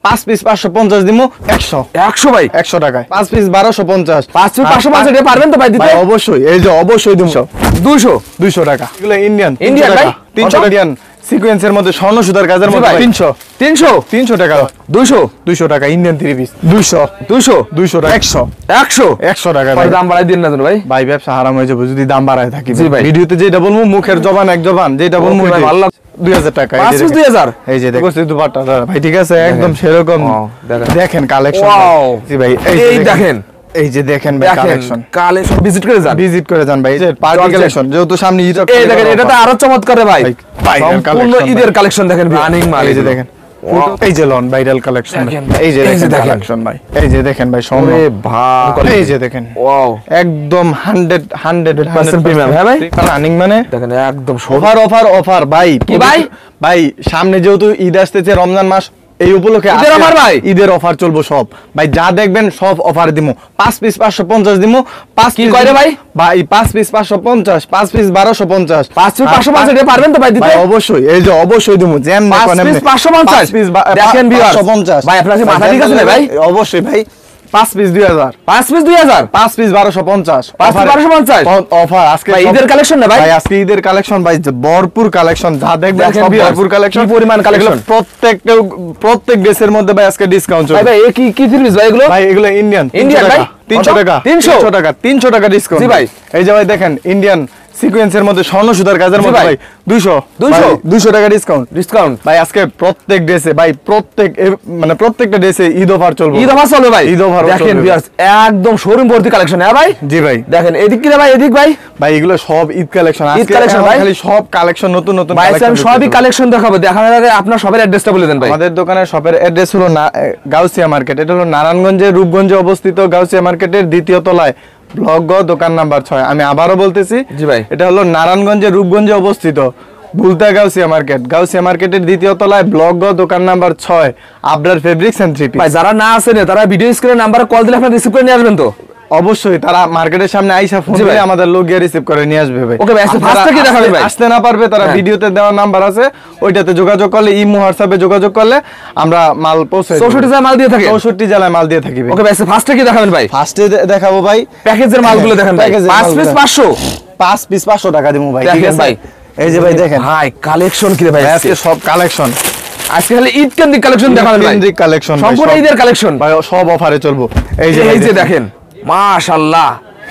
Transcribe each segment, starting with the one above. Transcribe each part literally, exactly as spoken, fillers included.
পাঁচ পিস পাঁচশো পঞ্চাশ দিমু একশো একশো ভাই একশো টাকায় পাঁচ পিস বারোশো পঞ্চাশ পাঁচ পিস পাঁচশো পঞ্চাশ এটা পারবেন তো ভাই দিতে? অবশ্যই, এই যে অবশ্যই দিমু দুইশো দুইশো টাকা। এগুলো ইন্ডিয়ান ইন্ডিয়ান ভাই তিনশো ইন্ডিয়ান সিকোয়েন্সের মধ্যে স্বর্ণ সুতার কাজের মধ্যে তিনশো তিনশো তিনশো টাকা দুইশো দুইশো টাকা ইন্ডিয়ান থ্রি পিস দুইশো দুইশো দুইশো টাকা একশো একশো একশো টাকা দাম বাড়াই দিন না ভাই ভাই ব্যবসা হারাম হয়ে যাবে যদি দাম বাড়ায় থাকি জি ভাই ভিডিওতে যেটা বলবো মুখের জবান এক জবান যেটা বলবো ভালো দুই হাজার টাকা পাঁচ পিস দুই হাজার এই যে দেখো দুপাট্টা ভাই ঠিক আছে একদম সেরকম দেখেন কালেকশন জি ভাই এই দেখেন এই যে দেখেন ভাই কালেকশন কালেকশন ভিজিট করে যান ভিজিট করে যান ভাই এই যে পার্টি কালেকশন যেহেতু সামনে ঈদ এই দেখেন এটা তো আরো চমৎকার ভাই সম্পূর্ণ ঈদের কালেকশন দেখেন রানিং মাল এই যে দেখেন এই যে লন ভাইরাল কালেকশন এই যে দেখেন কালেকশন ভাই এই যে দেখেন ভাই সোনে ভাই এই যে দেখেন ওয়াও একদম হান্ড্রেড হান্ড্রেড পার্সেন্ট প্রিমিয়াম হ্যাঁ ভাই রানিং মানে দেখেন একদম অফার অফার অফার ভাই কি ভাই ভাই সামনে যেহেতু ঈদ আসতেছে রমজান মাস এই উপলক্ষে ঈদের অফার ভাই ঈদের অফার চলবো সব ভাই যা দেখবেন সব অফার দিমু পাঁচ পিস পাঁচশো পঞ্চাশ দিমু পাঁচ কি কয় রে ভাই ভাই পাঁচ পিস পাঁচশো পঞ্চাশ পাঁচ পিস বারোশো পঞ্চাশ পাঁচ পিস পাঁচশো পঞ্চাশ এটা পারবেন তো ভাই দিতে অবশ্যই এই যে অবশ্যই দিমু যেন পাঁচ পিস পাঁচশো পঞ্চাশ দেখেন পাঁচশো পঞ্চাশ ভাই আপনার কাছে মাথা ঠিক আছে না ভাই অবশ্যই ভাই পাঁচ পিস দুই হাজার পাঁচ পিস দুই হাজার পাঁচ পিস বারোশো পঞ্চাশ পাঁচ পিস বারোশো পঞ্চাশ অফার আজকে ঈদের কালেকশন না ভাই আজকে ঈদের কালেকশন ভাই ভরপুর কালেকশন যা দেখবেন সব ভরপুর কালেকশন কি পরিমাণ কালেকশন প্রত্যেকটা প্রত্যেক ড্রেসের মধ্যে ভাই আজকে ডিসকাউন্ট চলছে ভাই ভাই কি কি থ্রি পিস ভাই এগুলো ভাই এগুলো ইন্ডিয়ান ইন্ডিয়ান ভাই তিনশো টাকা তিনশো টাকা তিনশো টাকা ডিসকাউন্ট জি ভাই এই যে ভাই দেখেন ইন্ডিয়ান সিকোয়েন্সের মধ্যে স্বর্ণ সুতার কাজের মধ্যে ভাই দুইশো দুইশো দুইশো টাকা ডিসকাউন্ট ডিসকাউন্ট ভাই আজকে প্রত্যেক ড্রেসে ভাই প্রত্যেক মানে প্রত্যেকটা ড্রেসে ঈদ অফার চলবে ঈদ অফার চলবে ভাই ঈদ অফার দেখেন ভিউয়ার্স একদম শোরুম ভর্তি কালেকশন হ্যাঁ ভাই জি ভাই দেখেন এদিক কি ভাই এদিক ভাই ভাই এগুলো সব ঈদ কালেকশন ঈদ কালেকশন ভাই খালি সব কালেকশন নতুন নতুন ভাই আমি সবই কালেকশন দেখাবো দেখানোর আগে আপনার সবার অ্যাড্রেসটা বলে দেন ভাই আমাদের দোকানের শপের অ্যাড্রেস হলো গাউসিয়া মার্কেট এটা হলো নারায়ণগঞ্জের রূপগঞ্জে অবস্থিত গাউসিয়া মার্কেটের দ্বিতীয় তলায় ব্লক গ দোকান নাম্বার ছয় আমি আবারও বলতেছি জি ভাই এটা হলো নারায়ণগঞ্জের রূপগঞ্জে অবস্থিত বুলতা গাউসিয়া মার্কেট গাউসিয়া মার্কেটের দ্বিতীয় তলায় ব্লক গ দোকান নাম্বার ছয় Abrar fabrics and three piece ভাই যারা না আছেন তারা ভিডিও স্ক্রিনে নাম্বারে কল দিলে আপনারা রিসিভ করে নিয়ে আসবেন তো অবশ্যই তারা মার্কেটের সামনে আইসা ফোন দিলে আমাদের লোক গিয়ে রিসিভ করে নিয়ে আসবে ভাই ওকে ভাই আজকে ফার্স্ট থেকে দেখাবেন ভাই আসতে না পারবে তারা ভিডিওতে দেওয়া নাম্বার আছে ওইটাতে যোগাযোগ করলে ইমো হোয়াটসঅ্যাপে যোগাযোগ করলে আমরা মাল পৌঁছে চৌষট্টি জেলায় মাল দিয়ে থাকি চৌষট্টি জেলায় মাল দিয়ে থাকি ওকে ভাই আজকে ফার্স্ট থেকে দেখাবেন ভাই ফার্স্টে দেখাবো ভাই প্যাকেজের মালগুলো দেখেন ভাই পাঁচ পিস পাঁচশো পাঁচ পিস পাঁচশো টাকা দিমু ভাই ঠিক আছে ভাই এই যে ভাই দেখেন ভাই কালেকশন কি রে ভাই আজকে সব কালেকশন আজকে খালি ঈদ কেন্দ্রিক কালেকশন দেখাবেন ভাই কেন্দ্রিক কালেকশন সম্পূর্ণ ঈদের কালেকশন ভাই সব অফারে চলবো এই যে এই যে দেখেন মাশাআল্লাহ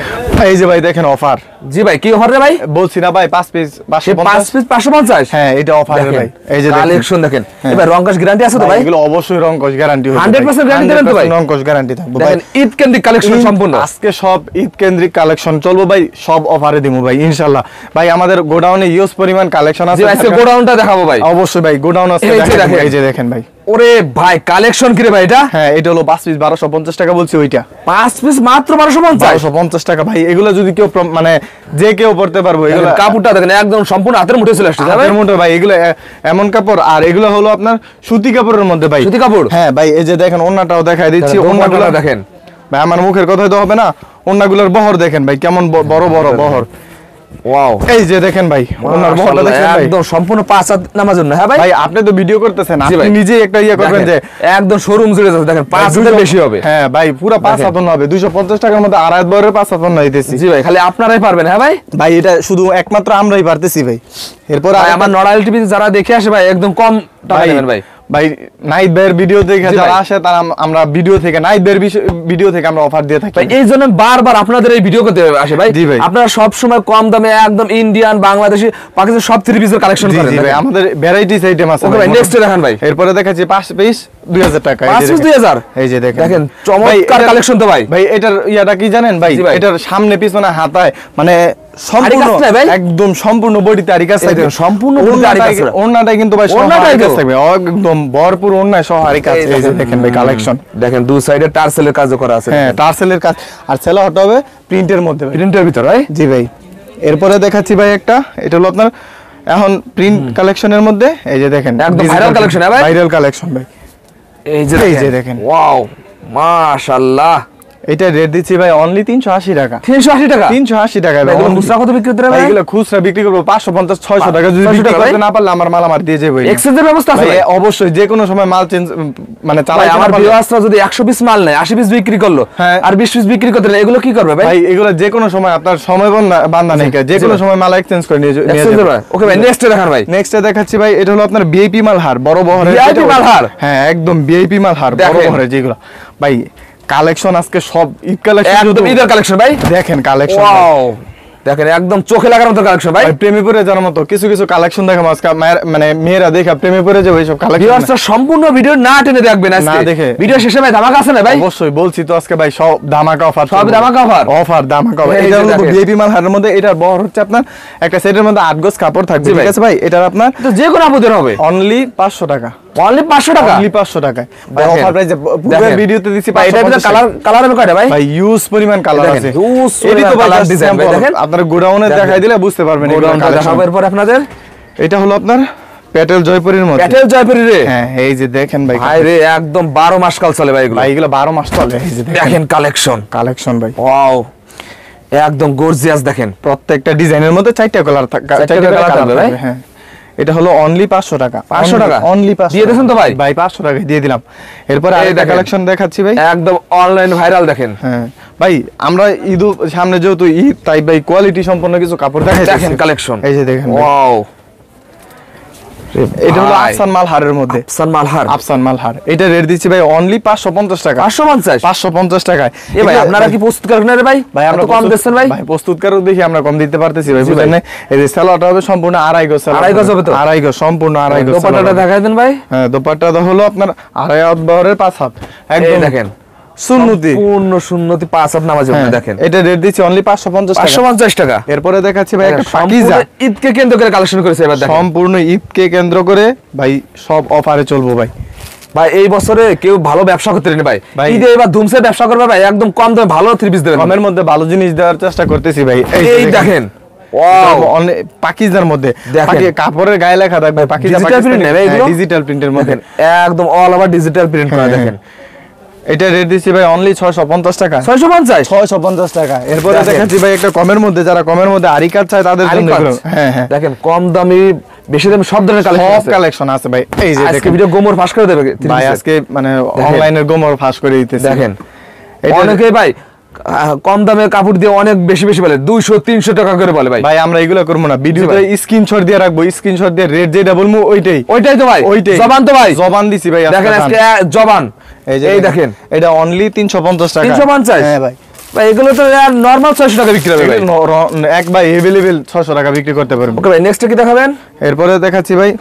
এই যে ভাই দেখেন অফার জি ভাই কি অফার রে ভাই বলছি না ভাই পাঁচ পিস পাঁচ পিস পাঁচশো পঞ্চাশ হ্যাঁ এটা অফার ভাই এই যে কালেকশন দেখেন এবার রংকশ গ্যারান্টি আছে তো ভাই এগুলো অবশ্যই রংকশ গ্যারান্টি হবে একশো পার্সেন্ট গ্যারান্টি দেবেন তো ভাই রংকশ গ্যারান্টি থাকবে দেখেন ঈদ কেন্দ্রিক কালেকশন সম্পূর্ণ আজকে সব ঈদ কেন্দ্রিক কালেকশন চলবো ভাই সব অফারে দিমু ভাই ইনশাআল্লাহ ভাই আমাদের গোডাউনে ইউজ পরিমাণ কালেকশন আছে আজকে গোডাউনটা দেখাবো ভাই অবশ্যই ভাই গোডাউন আছে দেখেন এই যে দেখেন ভাই ওরে ভাই কালেকশন কি রে ভাই এটা হ্যাঁ এটা হলো পাঁচ পিস বারোশো পঞ্চাশ টাকা বলছি ওইটা পাঁচ পিস মাত্র বারোশো পঞ্চাশ বারোশো পঞ্চাশ টাকা ভাই এগুলো যদি কেউ মানে যে কেউ পড়তে পারবো এগুলো কাপড়টা দেখেন একদম সম্পূর্ণ হাতের মুঠে চলে আসছে হাতের মুঠে ভাই এগুলো এমন কাপড় আর এগুলো হলো আপনার সুতি কাপড়ের মধ্যে ভাই সুতি কাপড় হ্যাঁ ভাই এই যে দেখেন ওন্নাটাও দেখাই দিচ্ছি ওন্নাগুলো দেখেন ভাই আমার মুখের কথাই তো হবে না ওন্নাগুলোর বহর দেখেন ভাই কেমন বড় বড় বহর ওয়াও এই যে দেখেন ভাই ওনার বহরটা দেখেন ভাই একদম সম্পূর্ণ পাঁচ হাত নামার জন্য হ্যাঁ ভাই ভাই আপনি তো ভিডিও করতেছেন আপনি নিজেই একটা ইয়া করবেন যে একদম শোরুম জুড়ে যাচ্ছে দেখেন পাঁচ হাতের বেশি হবে হ্যাঁ ভাই পুরো পাঁচ হাত হবে দুইশো পঞ্চাশ টাকার মধ্যে আড়াই বরের পাঁচ হাত না দিতেছি জি ভাই খালি আপনারাই পারবেন হ্যাঁ ভাই ভাই এটা শুধু একমাত্র আমরাই পারতেছি ভাই এরপর আমার নড়াইল টিভি যারা দেখে আসে ভাই একদম কম টাকা নেবেন ভাই ভাই নাইট ভাইয়ের ভিডিও দেখে যারা আসে তারা আমরা ভিডিও থেকে নাইট ভাইয়ের ভিডিও থেকে আমরা অফার দিয়ে থাকি এই জন্য বারবার আপনাদের এই ভিডিও করতে আসে ভাই জি ভাই আপনারা সব সময় কম দামে একদম ইন্ডিয়ান বাংলাদেশি পাকিস্তানি সব থ্রি পিসের কালেকশন করেন জি ভাই আমাদের ভ্যারাইটিস আইটেম আছে ওকে ভাই নেক্সট দেখান ভাই এরপরে দেখাচ্ছি পাঁচ পিস দুই হাজার টাকা পাঁচ পিস দুই হাজার এই যে দেখেন দেখেন চমৎকার কালেকশন তো ভাই ভাই এটার ইয়াটা কি জানেন ভাই এটার সামনে পিছনে হাতায় মানে সম্পূর্ণ একদম সম্পূর্ণ বডি তারিখ আছে সম্পূর্ণ বডি তারিখ আছে ওন্নাটাই কিন্তু ভাই ওন্নাটাই থাকবে একদম ভরপুর ওন্না সহ আরিক আছে এই যে দেখেন ভাই কালেকশন দেখেন দুই সাইডে টার্সেলের কাজও করা আছে হ্যাঁ টার্সেলের কাজ আর সেলা হট হবে প্রিন্টের মধ্যে প্রিন্টের ভিতর ভাই জি ভাই এরপরে দেখাচ্ছি ভাই একটা এটা হলো আপনার এখন প্রিন্ট কালেকশনের মধ্যে এই যে দেখেন একদম ভাইরাল কালেকশন হ্যাঁ ভাই ভাইরাল কালেকশন ভাই এই যে এই যে দেখেন ওয়াও মাশাআল্লাহ এটা রেট দিচ্ছি ভাই অনলি তিনশো আশি টাকা। তিনশো আশি টাকা? তিনশো আশি টাকা ভাই। এগুলো খুচরা কত বিক্রি করতে হবে? এগুলো খুচরা বিক্রি করব পাঁচশো পঞ্চাশ ছয়শো টাকা, যদি বিক্রি করতে না পারলে আমার মাল আমার দিয়ে যাবে। এক্সচেঞ্জের ব্যবস্থা আছে ভাই? অবশ্যই, যে কোনো সময় মাল চেঞ্জ মানে চালাই। আমার ভিউয়ার্সরা যদি একশো পিস মাল নেয়, আশি পিস বিক্রি করলো আর বিশ পিস বিক্রি করতে, এগুলো কি করবে ভাই? ভাই এগুলো যে কোনো সময় আপনার সময় বান্ধা নেই, যে কোনো সময় মাল এক্সচেঞ্জ করে নিয়ে যাবে। ওকে ভাই, নেক্সট দেখান ভাই। নেক্সট দেখাচ্ছি ভাই, এটা হলো আপনার ভিআইপি মালহার, বড় বহরের ভিআইপি মালহার। হ্যাঁ একদম ভিআইপি মালহার, বড় বহরের যেগুলো ভাই কালেকশন আজকে সব ঈদ কালেকশন, একদম ঈদের কালেকশন ভাই। দেখেন কালেকশন, ওয়াও দেখেন একদম চোখে লাগার মতো কালেকশন ভাই। প্রেমে পড়ে যাওয়ার মতো কিছু কিছু কালেকশন দেখাবো আজকে, মানে মেয়েরা দেখা প্রেমে পড়ে যাবে এইসব কালেকশন। ভিউয়ার্সরা সম্পূর্ণ ভিডিও না টেনে দেখবেন আজকে, না দেখে ভিডিও শেষে ভাই ধামাকা আছে না ভাই? অবশ্যই বলছি তো আজকে ভাই সব ধামাকা অফার, সব ধামাকা অফার, অফার ধামাকা অফার। এটা হলো ভিআইপি মালহারের মধ্যে, এটার বহর হচ্ছে আপনার একটা সেটের মধ্যে আট গজ কাপড় থাকবে, ঠিক আছে ভাই? এটার আপনার তো যে কোনো আপুদের হবে অনলি পাঁচশো টাকা, অনলি পাঁচশো টাকা, অনলি পাঁচশো টাকা ভাই। অফার প্রাইস পুরো ভিডিওতে দিছি ভাই। এটা ভিতরে কালার কালার হবে কয়টা ভাই? ভাই ইউজ পরিমাণ কালার আছে, এটি তো ভাই ডিজাইন দেখেন, আপনার গোডাউনে দেখাই দিলে বুঝতে পারবেন। গোডাউনটা দেখাবো এরপর আপনাদের। এটা হলো আপনার প্যাটেল জয়পুরের মধ্যে, প্যাটেল জয়পুরি রে। হ্যাঁ এই যে দেখেন ভাই, ভাই রে একদম বারো মাস কাল চলে ভাই এগুলো। ভাই এগুলো বারো মাস চলে। এই যে দেখেন কালেকশন, কালেকশন ভাই ওয়াও একদম গর্জিয়াস। দেখেন প্রত্যেকটা ডিজাইনের মধ্যে চারটা কালার থাকবে, চারটা কালার থাকবে ভাই। হ্যাঁ এটা হলো অনলি পাঁচশো টাকা, পাঁচশো টাকা অনলি পাঁচশো দিয়ে দিয়েছেন তো ভাই? ভাই পাঁচশো টাকা দিয়ে দিলাম। এরপর আরেকটা কালেকশন দেখাচ্ছি ভাই, একদম অনলাইন ভাইরাল। দেখেন হ্যাঁ ভাই আমরা ঈদ সামনে যেহেতু ঈদ, তাই ভাই কোয়ালিটি সম্পন্ন কিছু কাপড় দেখাই। দেখেন কালেকশন, এই যে দেখেন ওয়াও এটা হলো আফসান মালহারের মধ্যে, আফসান মালহার, আফসান মালহার। এটা রেট দিচ্ছি ভাই অনলি পাঁচশো পঞ্চাশ টাকা, পাঁচশো পঞ্চাশ পাঁচশো পঞ্চাশ টাকায়। এ ভাই আপনারা কি প্রস্তুত করেন না রে ভাই? ভাই আমরা কম দিচ্ছেন ভাই? ভাই প্রস্তুতকারক দেখি আমরা কম দিতে পারতেছি ভাই, বুঝলেন না? এই যে সালোয়ারটা হবে সম্পূর্ণ আড়াই গজ, আড়াই গজ হবে তো? আড়াই গজ, সম্পূর্ণ আড়াই গজ। দোপাট্টাটা দেখাই দেন ভাই। হ্যাঁ দোপাট্টাটা হলো আপনার আড়াই হাত বহরের পাঁচ হাত, একদম দেখেন সুন্নতি, পূর্ণ সুন্নতি পাঁচ হাত নামাজ। দেখেন এটা রেট দিচ্ছি অনলি পাঁচশো পঞ্চাশ টাকা, পাঁচশো পঞ্চাশ টাকা। এরপরে দেখাচ্ছি ভাই একটা পাকিজা, ঈদকে কেন্দ্র করে কালেকশন করেছে এবার। দেখেন সম্পূর্ণ ঈদকে কেন্দ্র করে ভাই সব অফারে চলবো ভাই। ভাই এই বছরে কেউ ভালো ব্যবসা করতে পারেনি ভাই, ঈদে এবার ধুমসে ব্যবসা করবে ভাই, একদম কম দামে ভালো থ্রি পিস দেবেন, কমের মধ্যে ভালো জিনিস দেওয়ার চেষ্টা করতেছি ভাই। এই দেখেন ওয়াও পাকিজার মধ্যে কাপড়ের গায়ে লেখা থাকবে পাকিজা, ডিজিটাল প্রিন্টের মধ্যে, একদম অল ওভার ডিজিটাল প্রিন্ট করা। দেখেন এটা রেট দিচ্ছি ভাই অনলি ছয়শো পঞ্চাশ টাকা, ছয়শো পঞ্চাশ ছয়শো পঞ্চাশ টাকা। এরপরে দেখাচ্ছি ভাই একটা কমের মধ্যে, যারা কমের মধ্যে আরি কাজ চায় তাদের জন্য। হ্যাঁ হ্যাঁ দেখেন কম দামি বেশি দামি সব ধরনের কালেকশন আছে, সব কালেকশন আছে ভাই। এই যে আজকে ভিডিও গোমর ফাঁস করে দেবে ভাই, আজকে মানে অনলাইনের গোমর ফাঁস করে দিতেছে। দেখেন অনেকে ভাই কম দামের কাপড় দিয়ে অনেক বেশি বেশি বলে, দুইশো তিনশো টাকা করে বলে ভাই। ভাই আমরা এগুলো করবো না, ভিডিওতে স্ক্রিনশট দিয়ে রাখবো, স্ক্রিনশট দিয়ে রেট যেটা বলবো ওইটাই ওইটাই তো ভাই, ওইটাই জবান তো ভাই, জবান দিছি ভাই। দেখেন আজকে জবান, এই দেখেন এটা অনলি তিনশো পঞ্চাশ টাকা, তিনশো পঞ্চাশ। হ্যাঁ ভাই ভাই এগুলো তো নরমাল ছয়শো টাকা বিক্রি হবে ভাই, এক ভাই এভেলেবেল ছয়শো টাকা বিক্রি করতে পারবেন। ওকে ভাই নেক্সট কি দেখাবেন? এরপরে দেখাচ্ছি ভাই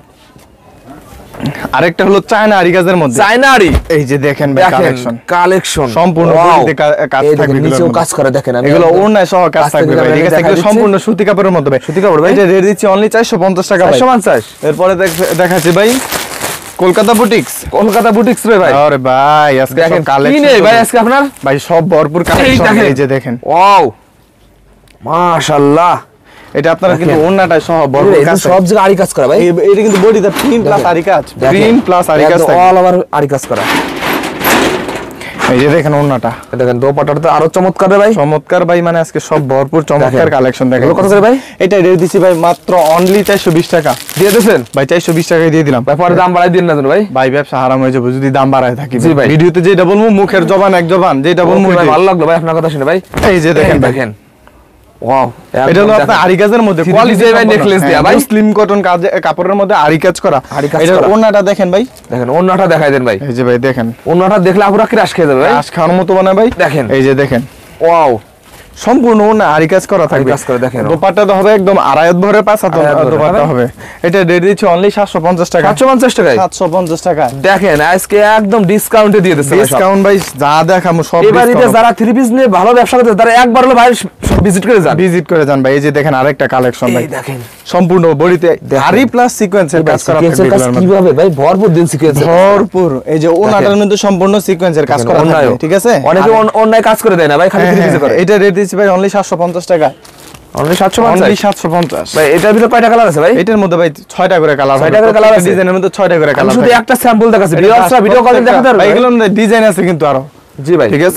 আরেকটা হলো চায়না আরি কাজের মধ্যে, চায়না আরি। এই যে দেখেন ভাই কালেকশন, কালেকশন সম্পূর্ণ বডিতে কাজ থাকবে, নিচেও কাজ করে। দেখেন এগুলো ওড়নায় সহ কাজ থাকবে ভাই, ঠিক আছে? এগুলো সম্পূর্ণ সুতি কাপড়ের মধ্যে ভাই, সুতি কাপড় ভাই। এটা রেট দিচ্ছি অনলি চারশো পঞ্চাশ টাকা, চারশো পঞ্চাশ। এরপরে দেখাচ্ছি ভাই কলকাতা বুটিক্স, কলকাতা বুটিক্স রে ভাই। আরে ভাই আজকে দেখেন সব কালেকশন কি নেই ভাই আজকে আপনার, ভাই সব ভরপুর কালেকশন। এই যে দেখেন ওয়াও মাশাআল্লাহ, এটা আপনারা কিন্তু ওন্নাটায় সহ ভরপুর কাজ, সব জায়গায় আরি কাজ করা ভাই। এটা কিন্তু বডিতে প্রিন্ট প্লাস আরি কাজ, প্রিন্ট প্লাস আরি কাজ থাকে, অল ওভার আরি কাজ করা। এই যে দেখেন ওন্নাটা, দেখেন দোপাট্টাটা আরো চমৎকার রে ভাই, চমৎকার ভাই। মানে আজকে সব ভরপুর চমৎকার কালেকশন দেখেন। কত করে ভাই? এটা রেট দিছি ভাই মাত্র অনলি চারশো বিশ টাকা দিয়ে দেন ভাই, চারশো বিশ টাকায় দিয়ে দিলাম ভাই। পরে দাম বাড়াই দিন না জানো ভাই, ভাই ব্যবসা হারাম হয়ে যাবে যদি দাম বাড়ায় থাকি। জি ভাই, ভিডিওতে যেটা বলবো মুখের জবান এক জবান, যেটা বলবো ভালো লাগলো ভাই আপনার কথা শুনে ভাই। এই যে দেখেন দেখেন ওয়াও, এটা হলো আপনার আরি কাজের মধ্যে কোয়ালিটি ভাই, নেকলেস দিয়া ভাই, মুসলিম কটন কাজ কাপড়ের মধ্যে আরি কাজ করা। এটা ওন্নাটা দেখেন ভাই, দেখেন ওন্নাটা দেখাই দেন ভাই। এই যে ভাই দেখেন ওন্নাটা দেখলে আপুরা ক্রাশ খেয়ে যাবে ভাই, ক্রাশ খাওয়ার মতো বানায় ভাই। দেখেন এই যে দেখেন ওয়াও, সম্পূর্ণ ওন্না আরি কাজ করা থাকবে, কাজ করে। দেখেন দোপাট্টা হবে একদম আড়াইত ভরে পাঁচ হাত দোপাট্টা হবে। এটা রেট দিচ্ছি অনলি সাতশো পঞ্চাশ টাকা, সাতশো পঞ্চাশ টাকায়, সাতশো পঞ্চাশ টাকা। দেখেন আজকে একদম ডিসকাউন্টে দিয়ে দিচ্ছে ডিসকাউন্ট ভাই, যা দেখামু সব এবার ঈদে যারা থ্রি পিস নিয়ে ভালো ব্যবসা করতে তারা একবার হলো ভাই ভিজিট করে যান, ভিজিট করে যান ভাই। এই যে দেখেন আরেকটা কালেকশন ভাই, দেখেন সম্পূর্ণ বডিতে আরি প্লাস সিকোয়েন্সের কাজ করা থাকবে। কিভাবে ভাই ভরপুর দিন সিকোয়েন্স, ভরপুর। এই যে ওনাটার মধ্যে সম্পূর্ণ সিকোয়েন্সের কাজ করা থাকবে, ঠিক আছে? অনেকে অনলাইন কাজ করে দেয় না ভাই, খালি থ্রি পিস করে। এটা রেট দিচ্ছি ভাই অনলি সাতশো পঞ্চাশ টাকা, অনলি সাতশো পঞ্চাশ, অনলি সাতশো পঞ্চাশ ভাই। এটার ভিতরে কয়টা কালার আছে ভাই? এটার মধ্যে ভাই ছয়টা করে কালার, ছয়টা করে কালার আছে, ডিজাইনের মধ্যে ছয়টা করে কালার। শুধু একটা স্যাম্পল দেখাচ্ছি, ভিউয়ার্সরা ভিডিও কলে দেখাতে পারবে। ভাই এগুলোর মধ্যে ডিজাইন আছে কিন্তু আরো। জি ভাই, ঠিক আছে,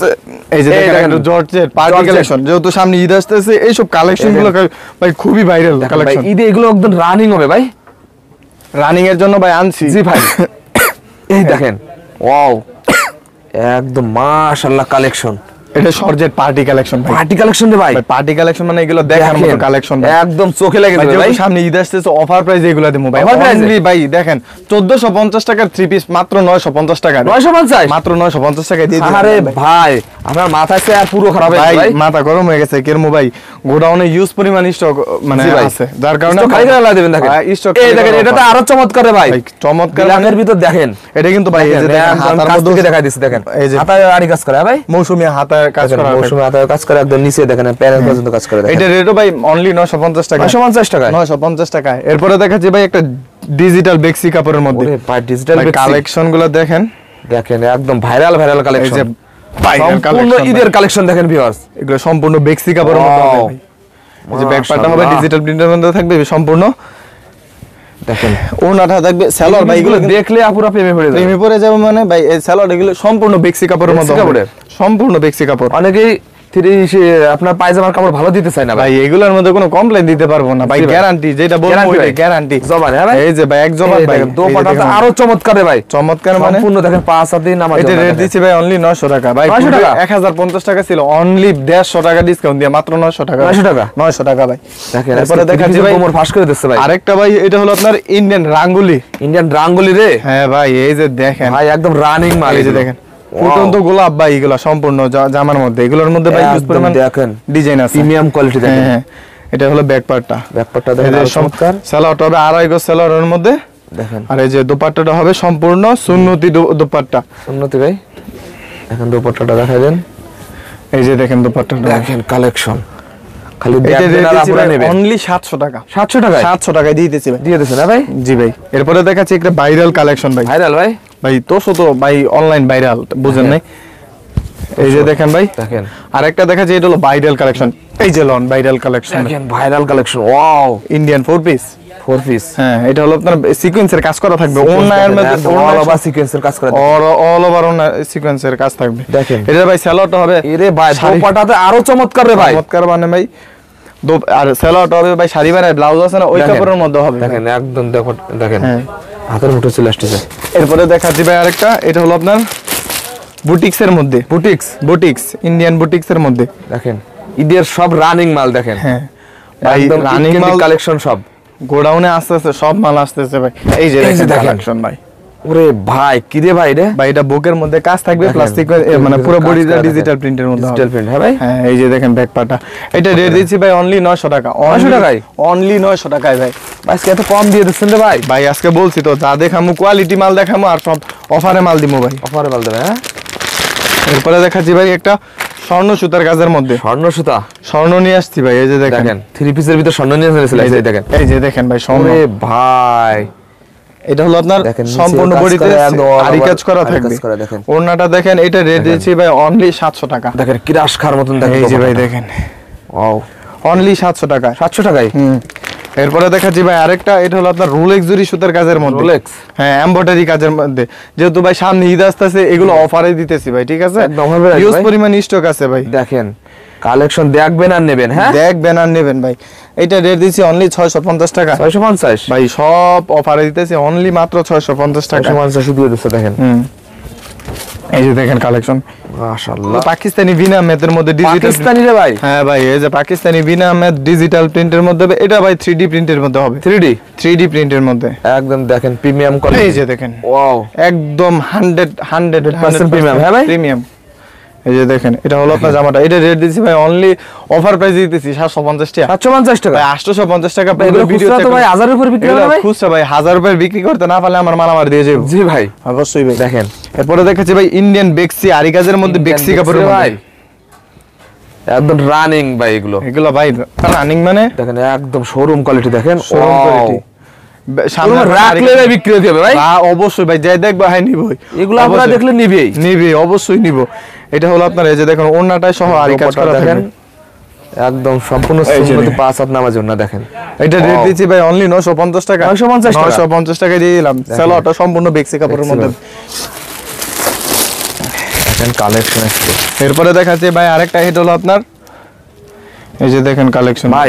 এই যে দেখেন একটু জর্জেট পার্টি কালেকশন, যেহেতু সামনে ঈদ আসতেছে এইসব কালেকশন গুলো ভাই খুবই ভাইরাল কালেকশন। ঈদে এগুলো একদম রানিং হবে ভাই, রানিং এর জন্য ভাই আনছি। জি ভাই এই দেখেন ওয়াও একদম মাশাআল্লাহ কালেকশন। এটা জর্জেট পার্টি কালেকশন ভাই, পার্টি কালেকশন রে ভাই, পার্টি কালেকশন মানে এগুলো দেখার মতো কালেকশন ভাই, একদম চোখে লেগে যাবে ভাই। সামনে ঈদ আসতেছে অফার প্রাইস এগুলো দেবো ভাই, অনলি ভাই দেখেন চোদ্দশো পঞ্চাশ টাকার থ্রি পিস মাত্র নয়শো পঞ্চাশ টাকা, নয়শো পঞ্চাশ মাত্র নয়শো পঞ্চাশ টাকায় দিয়ে দিই। আরে ভাই আমার মাথা সে আর পুরো খারাপ হয়ে গেছে ভাই, মাথা গরম হয়ে গেছে। কেরমু ভাই গোডাউনে ইউজ পরিমাণ স্টক মানে আছে, যার কারণে খালি খালি লাগা দিবেন। দেখেন স্টক এই দেখেন এটা তো আরো চমৎকার রে ভাই, চমৎকার লাখের ভিতর দেখেন। এটা কিন্তু ভাই এই যে দেখেন হাতার মধ্যে দেখাই দিছি, দেখেন এই যে হাতায় আড়ি কাজ করে ভাই, মৌসুমী হাতায় কাজ করা, মৌসুমী হাতায় কাজ করে, একদম নিচে দেখেন প্যানেল পর্যন্ত কাজ করে। এটা রেটও ভাই অনলি নয়শো পঞ্চাশ টাকা, নয়শো পঞ্চাশ টাকা, নয়শো পঞ্চাশ টাকা। এরপরে দেখাচ্ছি ভাই একটা ডিজিটাল বেক্সি কাপড়ের মধ্যে, ওরে ভাই ডিজিটাল কালেকশন গুলো দেখেন, দেখেন একদম ভাইরাল ভাইরাল কালেকশন, এই যে ভাইরাল সম্পূর্ণ ঈদের কালেকশন দেখেন ভিউয়ার্স, এগুলো সম্পূর্ণ বেক্সি কাপড়ের মধ্যে হবে ভাই। এই যে ব্যাক পার্টটা হবে ডিজিটাল প্রিন্টের মধ্যে থাকবে সম্পূর্ণ, দেখেন ওনাটা থাকবে সালোয়ার ভাই, এগুলো দেখলে আপুরা প্রেমে পড়ে যাবে, প্রেমে পড়ে যাবে মানে ভাই। এই সালোয়ার এগুলো সম্পূর্ণ বেক্সি কাপড়ের মধ্যে হবে, সম্পূর্ণ বেক্সি কাপড়। অনেকেই আপনার পায়জামার কাপড় ভালো দিতে চায় না ভাই, এগুলোর মধ্যে কোনো কমপ্লেইন দিতে পারবো না ভাই, গ্যারান্টি যেটা বলবো ওইটা গ্যারান্টি জবান। হ্যাঁ ভাই এই যে ভাই এক জবান ভাই, দোপাট্টাটা আরো চমৎকার রে ভাই, চমৎকার মানে সম্পূর্ণ দেখেন পাঁচ হাত দিয়ে নামাজ। এটা রেট দিছি ভাই অনলি নয়শো টাকা ভাই, এক হাজার পঞ্চাশ টাকা ছিল, অনলি দেড়শো টাকা ডিসকাউন্ট দিয়ে মাত্র নয়শো টাকা, নয়শো টাকা নয়শো টাকা ভাই। দেখেন এরপরে দেখাচ্ছি ভাই কোমর ফাঁস করে দিচ্ছে ভাই, আরেকটা ভাই এটা হলো আপনার ইন্ডিয়ান রাঙ্গুলি, ইন্ডিয়ান রাঙ্গুলি রে। হ্যাঁ ভাই এই যে দেখেন ভাই একদম রানিং মাল, এই যে দেখেন ফুটন্ত গোলাপ ভাই, এগুলো সম্পূর্ণ জামার মধ্যে, এগুলোর মধ্যে ভাই ইউজ পরিমাণ দেখেন ডিজাইন আছে, প্রিমিয়াম কোয়ালিটি দেখেন। হ্যাঁ এটা হলো ব্যাক পার্টটা, ব্যাক পার্টটা দেখেন চমৎকার, সালোয়ারটা হবে আড়াই গজ সালোয়ারের মধ্যে দেখেন। আর এই যে দোপাট্টাটা হবে সম্পূর্ণ সুন্নতি দোপাট্টা, সুন্নতি ভাই এখন দোপাট্টাটা দেখাই দেন, এই যে দেখেন দোপাট্টাটা দেখেন কালেকশন, খালি দেখবেন আর আপুরা নেবেন অনলি সাতশো টাকা, সাতশো টাকা, সাতশো টাকায় দিয়ে দিতেছি ভাই, দিয়ে দিছেন না ভাই? জি ভাই। এরপরে দেখাচ্ছি একটা ভাইরাল কালেকশন ভাই, ভাইরাল ভাই ভাই তো শত ভাই অনলাইন ভাইরাল বুঝেন নাই, এই যে দেখেন ভাই দেখেন। আরেকটা দেখাচ্ছি এটা হলো ভাইরাল কালেকশন, এই যে লন ভাইরাল কালেকশন, দেখেন viral collection, wow Indian four piece, four piece. হ্যাঁ এটা হলো আপনার সিকোয়েন্সের কাজ করা থাকবে, ওনার মধ্যে অল ওভার সিকোয়েন্সের কাজ করা, অল ওভার ওনা সিকোয়েন্সের কাজ থাকবে দেখেন। এটা ভাই সালোয়ারটা হবে, এরে ভাই দোপাট্টাতে আরো চমৎকার রে ভাই, চমৎকার মানে ভাই। আর সালোয়ারটা হবে ভাই শাড়ি বানায় ব্লাউজ আছে না ওই কাপড়ের মধ্যে হবে, দেখেন একদম দেখো দেখেন হাতের মুঠো চলে আসছে। এরপরে দেখাচ্ছি ভাই আরেকটা, এটা হলো আপনার বুটিক্স এর মধ্যে, বুটিক্স বুটিক্স ইন্ডিয়ান বুটিক্স এর মধ্যে দেখেন ঈদের সব রানিং মাল দেখেন, হ্যাঁ একদম রানিং মাল কালেকশন, সব গোডাউনে আসতে আসতে সব মাল আসতেছে ভাই। এই যে দেখেন কালেকশন ভাই, ওরে ভাই কি রে ভাই রে ভাই, এটা বুকের মধ্যে কাজ থাকবে প্লাস্টিক মানে পুরো বডিটা ডিজিটাল প্রিন্টের মধ্যে, ডিজিটাল প্রিন্ট। হ্যাঁ ভাই হ্যাঁ এই যে দেখেন ব্যাক পার্টটা, এটা রেট দিচ্ছি ভাই অনলি নয়শো টাকা, নয়শো টাকায়, অনলি নয়শো টাকায় ভাই। আজকে এত কম দিয়ে দিচ্ছেন রে ভাই? ভাই আজকে বলছি তো যা দেখামু কোয়ালিটি মাল দেখামু আর সব অফারে মাল দিমু ভাই, অফারে মাল দেবে। হ্যাঁ এরপরে দেখাচ্ছি ভাই একটা স্বর্ণ সুতার কাজের মধ্যে, স্বর্ণ সুতা স্বর্ণ নিয়ে আসছি ভাই, এই যে দেখেন থ্রি পিসের ভিতর স্বর্ণ নিয়ে এসেছিল, এই যে দেখেন, এই যে দেখেন ভাই স্বর্ণ ভাই, এটা হলো আপনার সম্পূর্ণ বডিতে আরি কাজ করা থাকবে, ওড়নাটা দেখেন, এটা রেট দিয়েছি ভাই অনলি সাতশো টাকা, দেখেন কিরাস খার মতন দেখেন, এই যে ভাই দেখেন ওয়াও অনলি সাতশো টাকা, সাতশো টাকায়। হুম এরপরে দেখাচ্ছি ভাই আরেকটা, এটা হলো আপনার রোলেক্স জুরি সুতার কাজের মধ্যে, রোলেক্স হ্যাঁ এমব্রয়ডারি কাজের মধ্যে, যেহেতু ভাই সামনে ঈদ আসতেছে এগুলো অফারে দিতেছি ভাই, ঠিক আছে ইউজ পরিমাণ স্টক আছে ভাই, দেখেন কালেকশন দেখবেন আর নেবেন, হ্যাঁ দেখবেন আর নেবেন ভাই। এটা রেট দিছি অনলি ছয়শো পঞ্চাশ টাকা, ছয়শো পঞ্চাশ ভাই, সব অফারে দিতেছি অনলি মাত্র ছয়শো পঞ্চাশ টাকা, ছয়শো পঞ্চাশ দিয়ে দিচ্ছে দেখেন। হুম এই যে দেখেন কালেকশন মাশাআল্লাহ, পাকিস্তানি বিনা মেতের মধ্যে ডিজিটাল, পাকিস্তানি রে ভাই, হ্যাঁ ভাই এই যে পাকিস্তানি বিনা মেত ডিজিটাল প্রিন্টের মধ্যে, এটা ভাই থ্রি ডি প্রিন্টের মধ্যে হবে, থ্রি ডি থ্রি ডি প্রিন্টের মধ্যে একদম দেখেন প্রিমিয়াম কোয়ালিটি, এই যে দেখেন ওয়াও একদম হান্ড্রেড হান্ড্রেড পার্সেন্ট প্রিমিয়াম। হ্যাঁ ভাই প্রিমিয়াম, এই যে দেখেন এটা হলো আপনার জামাটা, এটা রেট দিছি ভাই অনলি অফার প্রাইস দিতেছি সাতশো পঞ্চাশ টাকা, সাতশো পঞ্চাশ টাকা, ভাই আটশো পঞ্চাশ টাকা, এগুলো খুচরা তো ভাই হাজারের উপর বিক্রি করে ভাই, খুচরা ভাই হাজার উপর বিক্রি করতে না পারলে আমার মালামার দিয়ে যাবে। জি ভাই অবশ্যই ভাই। দেখেন এরপরে দেখাচ্ছি ভাই ইন্ডিয়ান বেক্সি আরি কাজের মধ্যে, বেক্সি কাপড়ের ভাই একদম রানিং ভাই, এগুলো এগুলো ভাই রানিং মানে দেখেন একদম শোরুম কোয়ালিটি, দেখেন শোরুম কোয়ালিটি, সামনে রাখলে ভাই বিক্রি হতে হবে ভাই, অবশ্যই ভাই যাই দেখবা হ্যাঁ নিবই, এগুলো আপনারা দেখলে নিবেই নিবে অবশ্যই নিব। এটা হলো আপনার এই যে দেখেন ওন্নাটাই সহ আরি কাজ করা দেখেন, একদম সম্পূর্ণ সুন্নতি পাঁচ হাত নামাজ ওন্না দেখেন, এটা রেট দিয়েছি ভাই অনলি নয়শো পঞ্চাশ টাকা, নয়শো পঞ্চাশ টাকা, নয়শো পঞ্চাশ টাকা দিয়ে দিলাম, সালোয়ারটা সম্পূর্ণ বেক্সি কাপড়ের মধ্যে। দেখেন কালেকশন আছে। এরপরে দেখাচ্ছি ভাই আরেকটা হিট হলো আপনার, এই যে দেখেন কালেকশন ভাই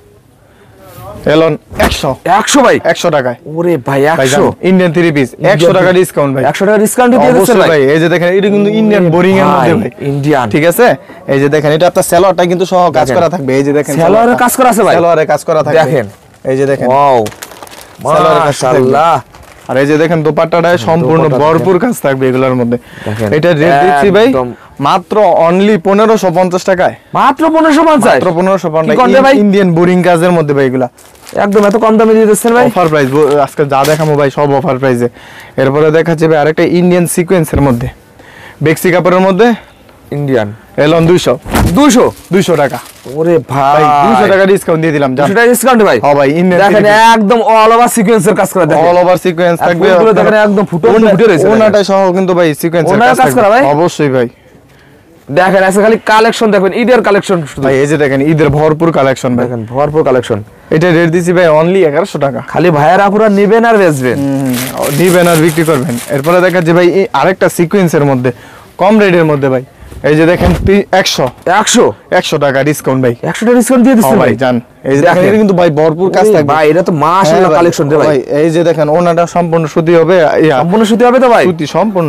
এলন একশো একশো ভাই একশো টাকায়। ওরে ভাই একশো ইন্ডিয়ান থ্রি পিস একশো টাকা ডিসকাউন্ট ভাই, একশো টাকা ডিসকাউন্ট দিয়ে দিচ্ছেন ভাই। এই যে দেখেন এটা কিন্তু ইন্ডিয়ান বোরিং এর মধ্যে ভাই, ইন্ডিয়ান ঠিক আছে। এই যে দেখেন এটা আপনার সেলোয়ারটা কিন্তু সহ কাজ করা থাকবে, এই যে দেখেন সেলোয়ারে কাজ করা আছে ভাই, সেলোয়ারে কাজ করা থাকবে দেখেন এই যে দেখেন ওয়াও সেলোয়ারে কাজ থাকবে। মাশাআল্লাহ। আর এই যে দেখেন দোপাট্টাটায় সম্পূর্ণ ভরপুর কাজ থাকবে এগুলোর মধ্যে। দেখেন এটা রেট দিচ্ছি ভাই একদম মাত্র অনলি পনেরোশো পঞ্চাশ টাকায়, মাত্র পনেরোশো পঞ্চাশ, মাত্র পনেরোশো কি করবে পঞ্চাশ ভাই? ইন্ডিয়ান বোরিং কাজের মধ্যে ভাই এগুলা একদম এত কম দামে দিয়ে দিচ্ছেন ভাই। অফার প্রাইস আজকে যা দেখাবো ভাই সব অফার প্রাইসে। এরপরে দেখাচ্ছি ভাই আরেকটা ইন্ডিয়ান সিকোয়েন্সের মধ্যে বেক্সি কাপড়ের মধ্যে ইন্ডিয়ান এলন দুইশো দুইশো দুইশো টাকা ওরে ভাই ভাই দুইশো টাকা ডিসকাউন্ট দিয়ে দিলাম দুইশো টাকা ডিসকাউন্ট ভাই। হ্যাঁ ভাই ইন্ডিয়ান দেখেন একদম অল ওভার সিকোয়েন্সের কাজ করা, দেখেন অল ওভার সিকোয়েন্স আর থাকবে, ফুলগুলো দেখেন একদম ফুটে ফুটে রয়েছে। ওনাটা সহ কিন্তু ভাই সিকোয়েন্সের ওনার কাজ কাজ করা থাকবে ভাই? অবশ্যই ভাই। দেখেন আজকে খালি কালেকশন দেখবেন, ঈদের কালেকশন শুধু ভাই এই যে দেখেন ঈদের ভরপুর কালেকশন ভাই, দেখেন ভরপুর কালেকশন। এটা রেট দিছি ভাই অনলি এগারোশো টাকা। খালি ভাইয়ের আপুরা নেবেন আর বেচবেন, দিবেন আর বিক্রি করবেন। এরপরে দেখাচ্ছি ভাই এই আরেকটা সিকোয়েন্সের মধ্যে কম রেটের মধ্যে ভাই, এই যে দেখেন একশো একশো একশো টাকা ডিসকাউন্ট ভাই, একশো টাকা ডিসকাউন্ট দিয়ে দিচ্ছেন ভাই ভাই। জান এই যে দেখেন এটা কিন্তু ভাই ভরপুর কাজ থাকবে ভাই এটা তো মাশাআল্লাহ হ্যাঁ কালেকশন রে ভাই। এই যে দেখেন ওনাটা সম্পূর্ণ সুতি হবে, ইয়া সম্পূর্ণ সুতি হবে তো ভাই? সুতি সম্পূর্ণ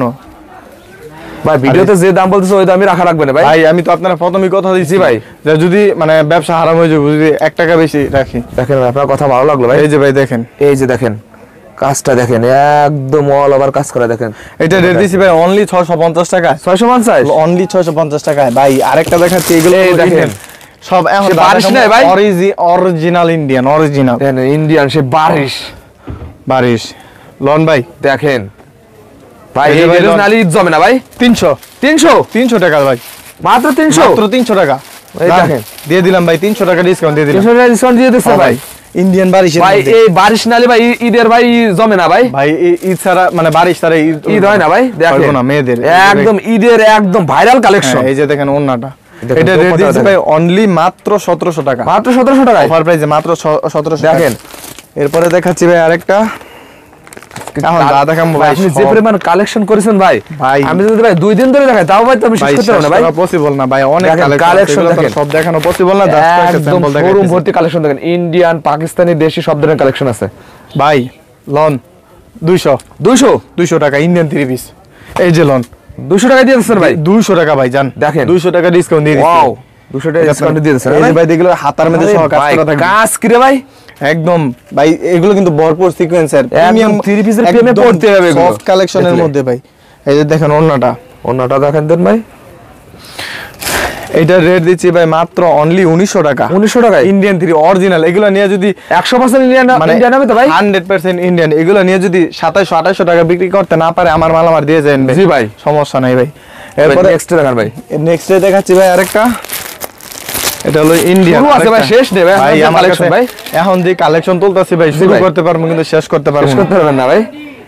ভাই ভিডিওতে যে দাম বলতেছে ওই দামই রাখা রাখবে না ভাই। ভাই আমি তো আপনারা প্রথমেই কথা দিয়েছি ভাই যে যদি মানে ব্যবসা হারাম হয়ে যাবে যদি এক টাকা বেশি রাখি। দেখেন ভাই আপনার কথা ভালো লাগলো ভাই। এই যে ভাই দেখেন এই যে দেখেন কাজটা দেখেন একদম অল ওভার কাজ করা, দেখেন এটা রেট দিছি ভাই অনলি ছয়শো পঞ্চাশ টাকা, ছয়শো পঞ্চাশ অনলি ছয়শো পঞ্চাশ টাকায় ভাই। আরেকটা দেখাচ্ছি এগুলো এই দেখেন সব এখন সে বারিশ নাই ভাই? অরিজিনাল ইন্ডিয়ান অরিজিনাল দেখেন ইন্ডিয়ান সে বারিশ বারিশ লন ভাই দেখেন ভাই এই যে এই ভাই ভিডিও লন। নালি জমে না ভাই। তিনশো তিনশো তিনশো টাকা ভাই, মাত্র তিনশো মাত্র তিনশো টাকা এই দাম দেখেন। দিয়ে দিলাম ভাই তিনশো টাকা ডিসকাউন্ট দিয়ে দিলাম তিনশো টাকা ডিসকাউন্ট দিয়ে দিচ্ছে হ্যাঁ ভাই। ইন্ডিয়ান বারিশের ভাই মধ্যে। এই বারিশ নালি ভাই ই- ঈদের ভাই ই জমে না ভাই, ভাই এই ঈদ ছাড়া মানে বারিশ ছাড়া ঈদ ঈদ হয় না ভাই। দেখেন পারবো না মেয়েদের একদম ঈদের একদম ভাইরাল কালেকশন। হ্যাঁ, এই যে দেখেন ওন্নাটা দেখেন, এটা রেট দোপাট্টা দিয়েছে দেখেন। ভাই অনলি মাত্র সতেরোশো টাকা, মাত্র সতেরোশো টাকায় অফার প্রাইসে মাত্র সতেরোশো দেখেন। এরপরে দেখাচ্ছি ভাই আরেকটা, এখন যা দেখাবো ভাই আপনি যে পরিমাণ কালেকশন করেছেন ভাই, ভাই আমি যদি ভাই দুই দিন ধরে দেখাই তাও ভাই তো আমি শেষ করতে পারবো না ভাই। পসিবল না ভাই, অনেক দেখেন, কালেকশন collection দেখেন। সব দেখানো পসিবল না, জাস্ট একটা একদম স্যাম্পল শোরুম দেখাচ্ছি ভর্তি কালেকশন দেখেন, ইন্ডিয়ান পাকিস্তানি দেশি সব ধরনের কালেকশন আছে ভাই। লন দুইশো দুইশো দুইশো টাকা ইন্ডিয়ান থ্রি পিস, এই যে লন দুইশো টাকা দিয়ে দিচ্ছেন ভাই। দুইশো টাকা ভাই জান, দেখেন। দুইশো টাকা ডিসকাউন্ট দিয়ে ওয়াও দিচ্ছি দুইশো টাকা ডিসকাউন্ট দিয়ে দিচ্ছেন এই যে ভাই দেখলো হাতার মধ্যে সহ কাজ করা থাকবে, কাজ কি রে ভাই? একদম ভাই এগুলো কিন্তু ভরপুর সিকোয়েন্সের একদম three piece এর প্রেমে পড়তে হবে এগুলো। সফট কালেকশনের দেখলে। মধ্যে ভাই। এই যে দেখেন ওন্নাটা, অন্যটা দেখেন দেন ভাই, এইটার রেট দিচ্ছি ভাই মাত্র অনলি উনিশশো টাকা, উনিশশো টাকায় ইন্ডিয়ান থ্রি অরিজিনাল। এগুলো নিয়ে যদি একশো পার্সেন্ট ইন্ডিয়ান ইন্ডিয়ান হবে তো ভাই? হান্ড্রেড পার্সেন্ট ইন্ডিয়ান, এগুলো নিয়ে যদি সাতাইশো আঠাইশো টাকা বিক্রি করতে না পারে আমার মাল আমার দিয়ে যাবেন ভাই। জি ভাই সমস্যা নাই ভাই। এরপরে নেক্সট দেখান ভাই। নেক্সট ডে দেখাচ্ছি ভাই আরেকটা, এটা হলো ইন্ডিয়ান শুরু আছে ভাই, শেষ নেই ভাই, ভাই আপনার আমার collection কাছে ভাই। এখন যে কালেকশন তুলতাছি ভাই শুরু ভাই। করতে পারবো কিন্তু শেষ করতে পারবো শেষ না। করতে পারবেন না ভাই।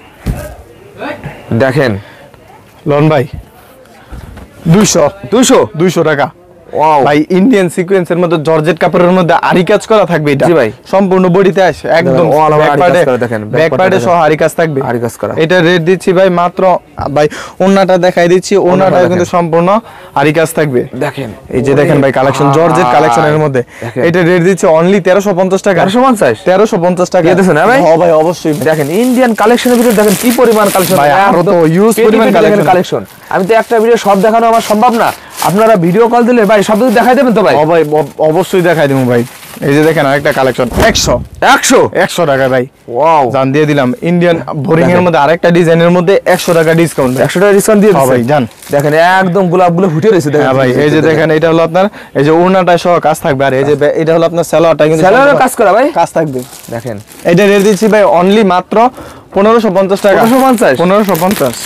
দেখেন লন ভাই দুইশো দুইশো দুইশো টাকা ওয়াও ভাই, ইন্ডিয়ান সিকোয়েন্সের মধ্যে জর্জেট কাপড়ের মধ্যে আরি কাজ করা থাকবে এটা জি ভাই। সম্পূর্ণ বডিতে আসে একদম all over ব্যাক আরি কাজ পার্টে করা দেখেন, back ব্যাক part এ পার্টে দেখেন। সহ আরি কাজ থাকবে, আরি কাজ করা। এটা রেট দিচ্ছি ভাই মাত্র ভাই ওন্নাটা দেখাই দিচ্ছি, ওন্নাটা দেখেন। কিন্তু সম্পূর্ণ আরি কাজ থাকবে। দেখেন এই যে দেখেন ভাই কালেকশন জর্জেট কালেকশনের মধ্যে, দেখেন। এটা রেট দিচ্ছি অনলি তেরোশো পঞ্চাশ টাকা, তেরোশো পঞ্চাশ তেরোশো পঞ্চাশ টাকা দিয়ে দিছেন না ভাই? হ্যাঁ ভাই অবশ্যই ভাই। দেখেন ইন্ডিয়ান কালেকশনের ভিতরে দেখেন কি পরিমাণ কালেকশন ভাই, আরো তো huge পরিমাণ collection। কালেকশন। আমি তো একটা ভিডিও সব দেখানো আমার সম্ভব না, আপনারা ভিডিও কল দিলে ভাই সব কিছু দেখাই দেবেন তো ভাই? ও ভাই অব- অবশ্যই দেখাই দেবো ভাই। এই যে দেখেন আরেকটা কালেকশন একশো একশো একশো টাকা ভাই, ওয়াও জান দিয়ে দিলাম ইন্ডিয়ান বোরিং এর দেখেন। মধ্যে আরেকটা ডিজাইনের মধ্যে একশো টাকা ডিসকাউন্ট। একশো টাকা ডিসকাউন্ট দিয়ে হ্যাঁ ভাই দিচ্ছেন। জান। দেখেন একদম গোলাপগুলো ফুটে রয়েছে দেখেন। হ্যাঁ ভাই এই যে দেখেন এটা হলো আপনার এই যে ওড়নাটা সহ কাজ থাকবে, আর এই যে বে- এটা হলো আপনার সালোয়ারটা কিন্তু স্যালোয়ারের সম্পূর্ণ কাজ করা ভাই? কাজ থাকবে। দেখেন এটা রেট দিচ্ছি ভাই অনলি মাত্র পনেরোশো পঞ্চাশ টাকা, পনেরোশো পঞ্চাশ পনেরোশো পঞ্চাশ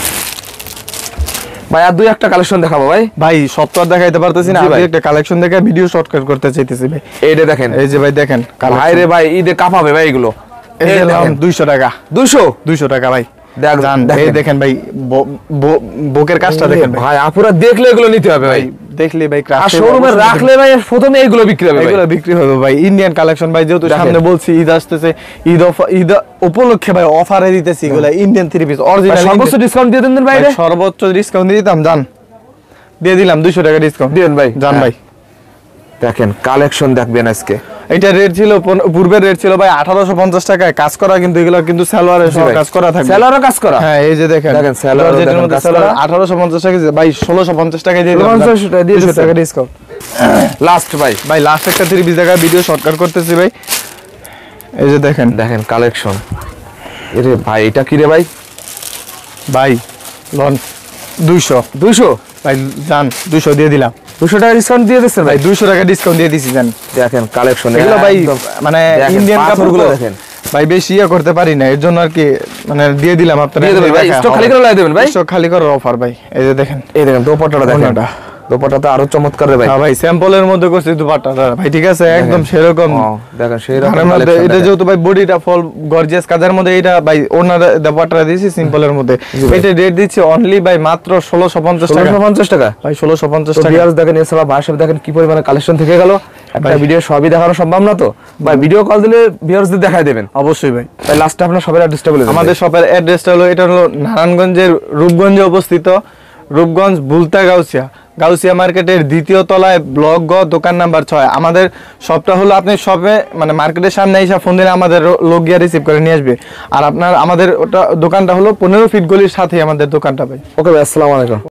ভাই। আর দুই একটা কালেকশন দেখাবো ভাই। ভাই সব তো আর দেখাইতে পারতেছি না, জি আমি ভাই। একটা কালেকশন দেখে ভিডিও শর্টকাট করতে চাইতেছি ভাই। এইটা দেখেন এই যে ভাই দেখেন ভাই রে ভাই, ঈদে কাঁপাবে ভাই এগুলো। এই যে এই দেখেন দুইশো টাকা, দুইশো দুইশো টাকা ভাই দেখ জান। দেখেন। এই দেখেন ভাই ব- ব- বুকের কাজটা দেখেন ভাই, ভাই আপুরা দেখলে এগুলো নিতে হবে ভাই। দেখলে ভাই আর শোরুমে রাখলে ভাই প্রথমে এইগুলো বিক্রি হবে, এগুলো বিক্রি হবে ভাই। ইন্ডিয়ান কালেকশন ভাই, যেহেতু সামনে বলছি ঈদ আসতেছে, ঈদ ঈদ উপলক্ষে ভাই অফারে দিতেছি এগুলো ইন্ডিয়ান থ্রি পিস অরিজিনাল। সর্বোচ্চ ডিসকাউন্ট দিয়ে দেন ভাই, সর্বোচ্চ ডিসকাউন্ট দিয়ে দিতাম, জান দিয়ে দিলাম দুইশো টাকা ডিসকাউন্ট দিবেন ভাই, জান ভাই। দেখেন কালেকশন দেখবেন আজকে। এটা রেট ছিল পূর্বের রেট ছিল ভাই আঠারোশো পঞ্চাশ টাকায় কাজ করা, কিন্তু এগুলো কিন্তু সালোয়ারের সহ কাজ করা থাকবে, সালোয়ারও কাজ করা। হ্যাঁ এই যে দেখেন দেখেন সালোয়ার যেটার মধ্যে সালোয়ার আঠারোশো পঞ্চাশ টাকা ভাই ষোলোশো পঞ্চাশ টাকায় দিয়ে দিলাম, দুইশো টাকা ডিসকাউন্ট লাস্ট ভাই। ভাই লাস্ট একটা থ্রি পিস টাকা ভিডিও শর্টকাট করতেছি ভাই। এই যে দেখেন দেখেন কালেকশন। এরে ভাই এটা কি রে ভাই? ভাই লন দুইশো দুইশো ভাই জান দুইশো দিয়ে দিলাম, দুশো টাকা ডিসকাউন্ট দিয়ে দিচ্ছেন ভাই ভাই, দুইশো টাকা ডিসকাউন্ট দিয়ে দিছি জান। দেখেন কালেকশন এগুলো ভাই মানে ইন্ডিয়ান কাপড়গুলো দেখেন ভাই বেশি ইয়ে করতে পারি না, এর জন্য আর কি মানে দিয়ে দিলাম আপনারা। স্টক খালি করে লাগিয়ে দেবেন ভাই, স্টক খালি করার অফার ভাই। এই যে দেখেন, এই দেখেন দোপাট্টাটা দেখেন, দোপাট্টাটা আরো চমৎকার রে ভাই। হ্যাঁ ভাই স্যাম্পলের মধ্যে করছি দুপাট্টাটা ভাই, ঠিক আছে একদম সেরকম দেখেন সেই রকম মধ্যে। এটা যেহেতু ভাই বডিটা ফুল গর্জিয়াস কাজের মধ্যে, এটা ভাই ওনার দুপাট্টা দিয়েছি সিম্পলের মধ্যে। এটা রেট দিচ্ছি অনলি ভাই মাত্র ষোলোশো পঞ্চাশ টাকা, ষোলোশো পঞ্চাশ টাকা ভাই ষোলোশো পঞ্চাশ টাকা। ভিউয়ার্স দেখেন এসব ভাষা দেখেন কি পরিমাণে কালেকশন থেকে গেল, একটা ভিডিও সবই দেখানো সম্ভব না তো ভাই, ভিডিও কল দিলে ভিউয়ার্সদের দেখাই দেবেন অবশ্যই ভাই। তাই লাস্টে আপনার সবার অ্যাড্রেসটা বলে দেন। আমাদের শপের অ্যাড্রেসটা হলো, এটা হলো নারায়ণগঞ্জের রূপগঞ্জে অবস্থিত, রূপগঞ্জ বুলতা গাউসিয়া, গাউসিয়া মার্কেটের দ্বিতীয় তলায় ব্লক গ দোকান নাম্বার ছয়। আমাদের শপটা হলো, আপনি শপে মানে মার্কেটের সামনে এসে ফোন দিলে আমাদের লোক গিয়ে রিসিভ করে নিয়ে আসবে। আর আপনার আমাদের ওটা দোকানটা হলো পনেরো ফিট গলির সাথে আমাদের দোকানটা ভাই। ওকে ভাই, আসসালামু আলাইকুম।